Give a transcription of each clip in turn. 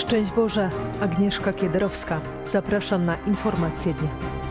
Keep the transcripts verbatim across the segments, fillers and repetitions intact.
Szczęść Boże, Agnieszka Kiederowska. Zapraszam na informacje dnia.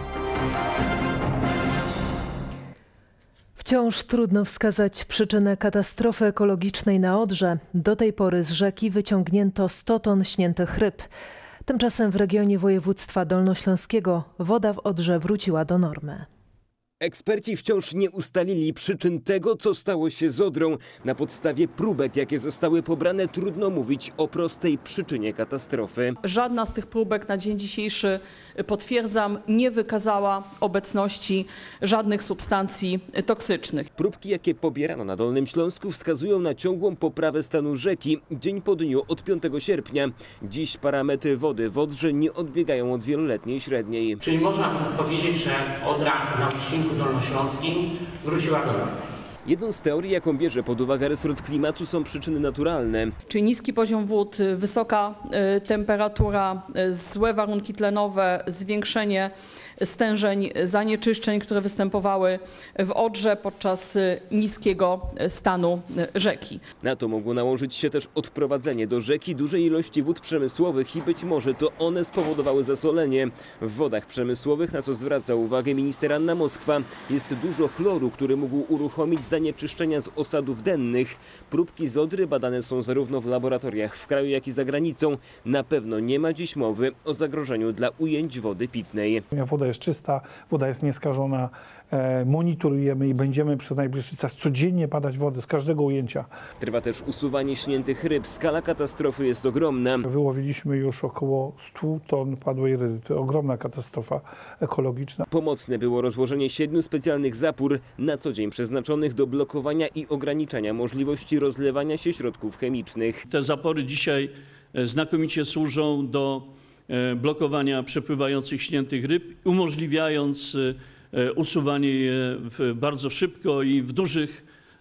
Wciąż trudno wskazać przyczynę katastrofy ekologicznej na Odrze. Do tej pory z rzeki wyciągnięto sto ton śniętych ryb. Tymczasem w regionie województwa dolnośląskiego woda w Odrze wróciła do normy. Eksperci wciąż nie ustalili przyczyn tego, co stało się z Odrą. Na podstawie próbek, jakie zostały pobrane, trudno mówić o prostej przyczynie katastrofy. Żadna z tych próbek na dzień dzisiejszy, potwierdzam, nie wykazała obecności żadnych substancji toksycznych. Próbki, jakie pobierano na Dolnym Śląsku, wskazują na ciągłą poprawę stanu rzeki dzień po dniu od piątego sierpnia. Dziś parametry wody w Odrze nie odbiegają od wieloletniej średniej. Czyli można powiedzieć, że Odra na odcinku dolnośląskim wróciła do normy. Jedną z teorii, jaką bierze pod uwagę resort klimatu, są przyczyny naturalne. Czyli niski poziom wód, wysoka temperatura, złe warunki tlenowe, zwiększenie stężeń zanieczyszczeń, które występowały w Odrze podczas niskiego stanu rzeki. Na to mogło nałożyć się też odprowadzenie do rzeki dużej ilości wód przemysłowych i być może to one spowodowały zasolenie. W wodach przemysłowych, na co zwraca uwagę minister Anna Moskwa, jest dużo chloru, który mógł uruchomić zanieczyszczenia z osadów dennych. Próbki z Odry badane są zarówno w laboratoriach w kraju, jak i za granicą. Na pewno nie ma dziś mowy o zagrożeniu dla ujęć wody pitnej. Woda jest czysta, woda jest nieskażona, e, monitorujemy i będziemy przez najbliższy czas codziennie badać wodę z każdego ujęcia. Trwa też usuwanie śniętych ryb. Skala katastrofy jest ogromna. Wyłowiliśmy już około stu ton padłej ryby. To ogromna katastrofa ekologiczna. Pomocne było rozłożenie siedmiu specjalnych zapór, na co dzień przeznaczonych do blokowania i ograniczania możliwości rozlewania się środków chemicznych. Te zapory dzisiaj znakomicie służą do blokowania przepływających śniętych ryb, umożliwiając usuwanie je bardzo szybko i w dużych,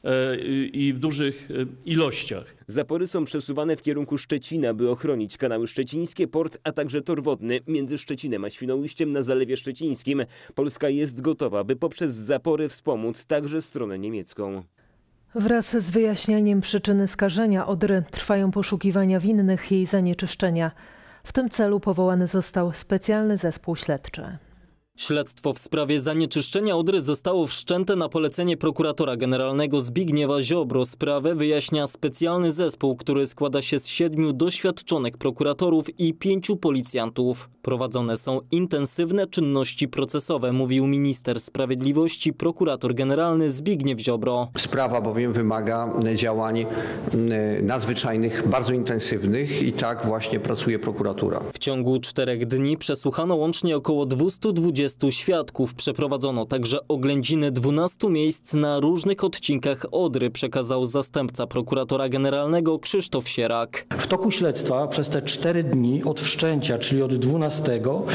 i w dużych ilościach. Zapory są przesuwane w kierunku Szczecina, by ochronić kanały szczecińskie, port, a także tor wodny między Szczecinem a Świnoujściem na Zalewie Szczecińskim. Polska jest gotowa, by poprzez zapory wspomóc także stronę niemiecką. Wraz z wyjaśnianiem przyczyny skażenia Odry trwają poszukiwania winnych jej zanieczyszczenia. W tym celu powołany został specjalny zespół śledczy. Śledztwo w sprawie zanieczyszczenia Odry zostało wszczęte na polecenie prokuratora generalnego Zbigniewa Ziobro. Sprawę wyjaśnia specjalny zespół, który składa się z siedmiu doświadczonych prokuratorów i pięciu policjantów. Prowadzone są intensywne czynności procesowe, mówił minister sprawiedliwości, prokurator generalny Zbigniew Ziobro. Sprawa bowiem wymaga działań nadzwyczajnych, bardzo intensywnych i tak właśnie pracuje prokuratura. W ciągu czterech dni przesłuchano łącznie około dwustu dwudziestu świadków. Przeprowadzono także oględziny dwunastu miejsc na różnych odcinkach Odry, przekazał zastępca prokuratora generalnego Krzysztof Sierak. W toku śledztwa przez te cztery dni od wszczęcia, czyli od dwunastego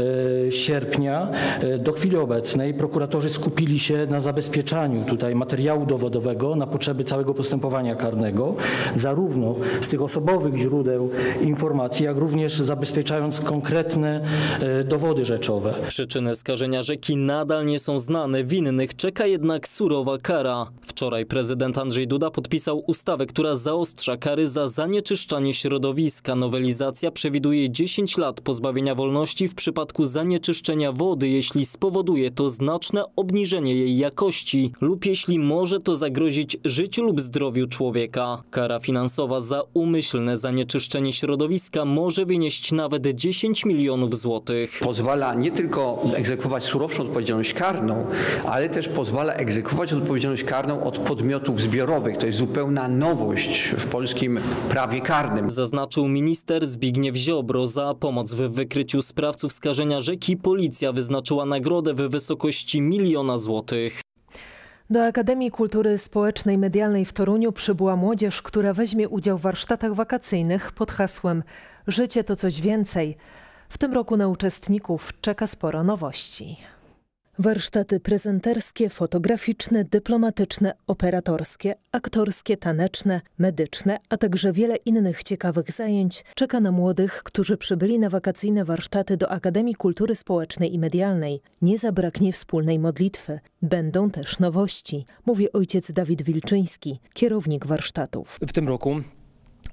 sierpnia do chwili obecnej prokuratorzy skupili się na zabezpieczaniu tutaj materiału dowodowego na potrzeby całego postępowania karnego, zarówno z tych osobowych źródeł informacji, jak również zabezpieczając konkretne dowody rzeczowe. Przyczyny skażenia rzeki nadal nie są znane, winnych czeka jednak surowa kara. Wczoraj prezydent Andrzej Duda podpisał ustawę, która zaostrza kary za zanieczyszczanie środowiska. Nowelizacja przewiduje dziesięć lat pozbawienia wolności w przypadku zanieczyszczenia wody, jeśli spowoduje to znaczne obniżenie jej jakości lub jeśli może to zagrozić życiu lub zdrowiu człowieka. Kara finansowa za umyślne zanieczyszczenie środowiska może wynieść nawet dziesięć milionów złotych. Pozwala nie tylko egzekwować surowszą odpowiedzialność karną, ale też pozwala egzekwować odpowiedzialność karną od podmiotów zbiorowych. To jest zupełna nowość w polskim prawie karnym. Zaznaczył minister Zbigniew Ziobro. Za pomoc w wykryciu sprawców skażenia rzeki policja wyznaczyła nagrodę w wysokości miliona złotych. Do Akademii Kultury Społecznej Medialnej w Toruniu przybyła młodzież, która weźmie udział w warsztatach wakacyjnych pod hasłem „Życie to coś więcej”. W tym roku na uczestników czeka sporo nowości. Warsztaty prezenterskie, fotograficzne, dyplomatyczne, operatorskie, aktorskie, taneczne, medyczne, a także wiele innych ciekawych zajęć czeka na młodych, którzy przybyli na wakacyjne warsztaty do Akademii Kultury Społecznej i Medialnej. Nie zabraknie wspólnej modlitwy. Będą też nowości, mówi ojciec Dawid Wilczyński, kierownik warsztatów. W tym roku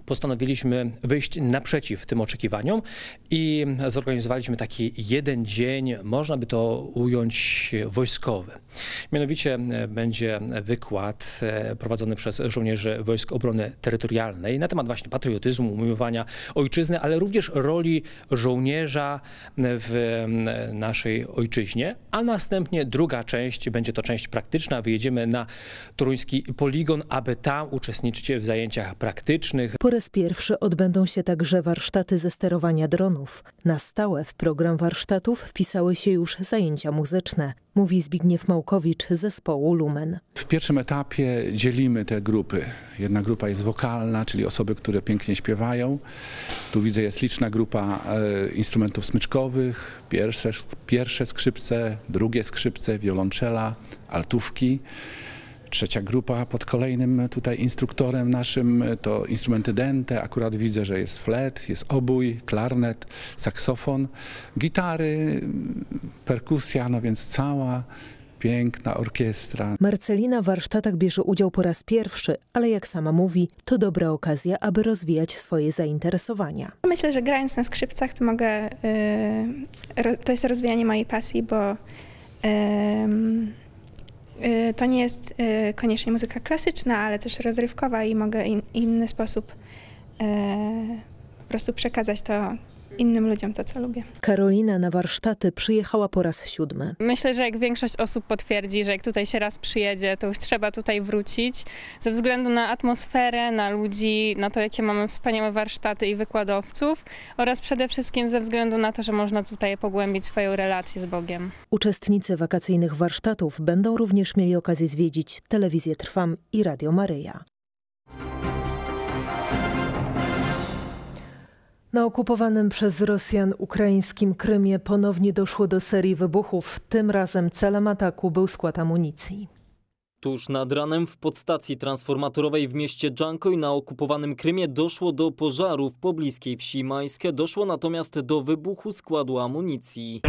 Postanowiliśmy wyjść naprzeciw tym oczekiwaniom i zorganizowaliśmy taki jeden dzień, można by to ująć wojskowy. Mianowicie będzie wykład prowadzony przez żołnierzy Wojsk Obrony Terytorialnej na temat właśnie patriotyzmu, umiłowania ojczyzny, ale również roli żołnierza w naszej ojczyźnie, a następnie druga część, będzie to część praktyczna. Wyjedziemy na toruński poligon, aby tam uczestniczyć w zajęciach praktycznych. Po raz pierwszy odbędą się także warsztaty ze sterowania dronów. Na stałe w program warsztatów wpisały się już zajęcia muzyczne, mówi Zbigniew Małkowicz z zespołu Lumen. W pierwszym etapie dzielimy te grupy. Jedna grupa jest wokalna, czyli osoby, które pięknie śpiewają. Tu widzę, jest liczna grupa e, instrumentów smyczkowych, pierwsze, pierwsze skrzypce, drugie skrzypce, wiolonczela, altówki. Trzecia grupa pod kolejnym tutaj instruktorem naszym to instrumenty dęte. Akurat widzę, że jest flet, jest obój, klarnet, saksofon, gitary, perkusja, no więc cała piękna orkiestra. Marcelina w warsztatach bierze udział po raz pierwszy, ale jak sama mówi, to dobra okazja, aby rozwijać swoje zainteresowania. Myślę, że grając na skrzypcach to mogę, yy, to jest rozwijanie mojej pasji, bo yy, to nie jest koniecznie muzyka klasyczna, ale też rozrywkowa i mogę w inny sposób po prostu przekazać to innym ludziom, to co lubię. Karolina na warsztaty przyjechała po raz siódmy. Myślę, że jak większość osób potwierdzi, że jak tutaj się raz przyjedzie, to już trzeba tutaj wrócić. Ze względu na atmosferę, na ludzi, na to, jakie mamy wspaniałe warsztaty i wykładowców oraz przede wszystkim ze względu na to, że można tutaj pogłębić swoją relację z Bogiem. Uczestnicy wakacyjnych warsztatów będą również mieli okazję zwiedzić Telewizję Trwam i Radio Maryja. Na okupowanym przez Rosjan ukraińskim Krymie ponownie doszło do serii wybuchów. Tym razem celem ataku był skład amunicji. Tuż nad ranem w podstacji transformatorowej w mieście Dżankoj na okupowanym Krymie doszło do pożaru. W pobliskiej wsi Majskie doszło natomiast do wybuchu składu amunicji.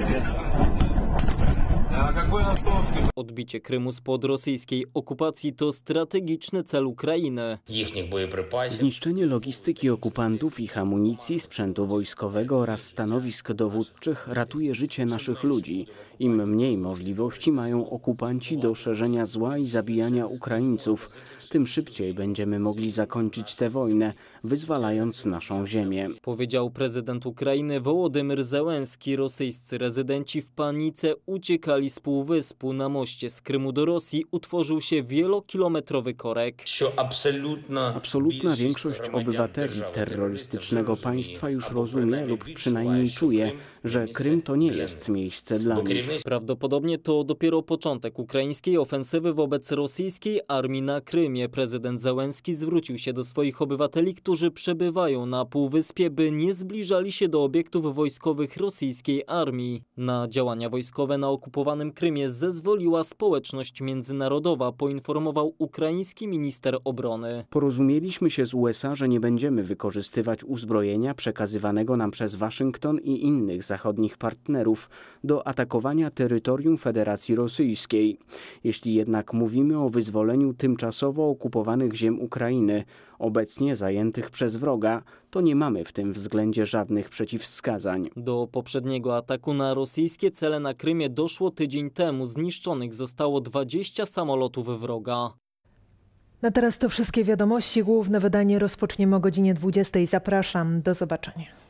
Odbicie Krymu spod rosyjskiej okupacji to strategiczny cel Ukrainy. Zniszczenie logistyki okupantów, ich amunicji, sprzętu wojskowego oraz stanowisk dowódczych ratuje życie naszych ludzi. Im mniej możliwości mają okupanci do szerzenia zła i zabijania Ukraińców, tym szybciej będziemy mogli zakończyć tę wojnę, wyzwalając naszą ziemię. Powiedział prezydent Ukrainy Wołodymyr Zełenski. Rosyjscy rezydenci w panice uciekali z półwyspu. Na moście z Krymu do Rosji utworzył się wielokilometrowy korek. Absolutna większość obywateli terrorystycznego państwa już rozumie lub przynajmniej czuje, że Krym to nie jest miejsce dla nich. Prawdopodobnie to dopiero początek ukraińskiej ofensywy wobec rosyjskiej armii na Krymie. Prezydent Zełenski zwrócił się do swoich obywateli, którzy przebywają na półwyspie, by nie zbliżali się do obiektów wojskowych rosyjskiej armii. Na działania wojskowe na okupowanym Krymie zezwoliła społeczność międzynarodowa, poinformował ukraiński minister obrony. Porozumieliśmy się z U S A, że nie będziemy wykorzystywać uzbrojenia przekazywanego nam przez Waszyngton i innych zachodnich partnerów do atakowania terytorium Federacji Rosyjskiej. Jeśli jednak mówimy o wyzwoleniu tymczasowo okupowanych ziem Ukrainy, obecnie zajętych przez wroga, to nie mamy w tym względzie żadnych przeciwwskazań. Do poprzedniego ataku na rosyjskie cele na Krymie doszło tydzień temu. Zniszczonych zostało dwadzieścia samolotów wroga. Na teraz to wszystkie wiadomości. Główne wydanie rozpoczniemy o godzinie dwudziestej. Zapraszam. Do zobaczenia.